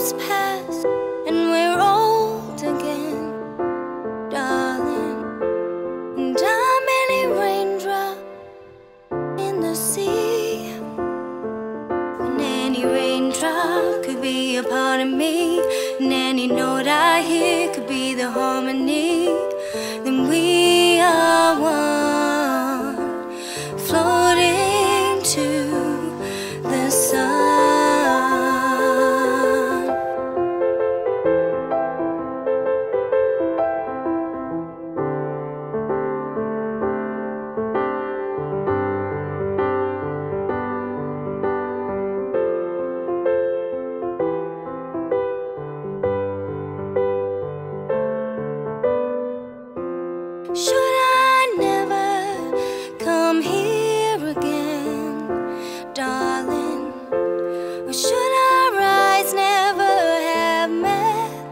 years pass and we're old again, darling. And I'm any raindrop in the sea. And any raindrop could be a part of me, and any note I hear could be the harmony. Then we are one, floating to the sun. Should I never come here again, darling? Or should our eyes never have met?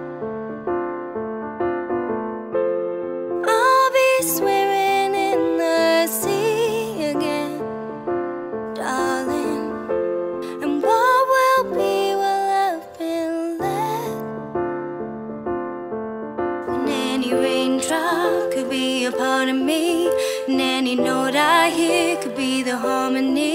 I'll be swimming in the sea again, darling. And what will be will have been left. And any raindrop could be a part of me, and any note I hear could be the harmony.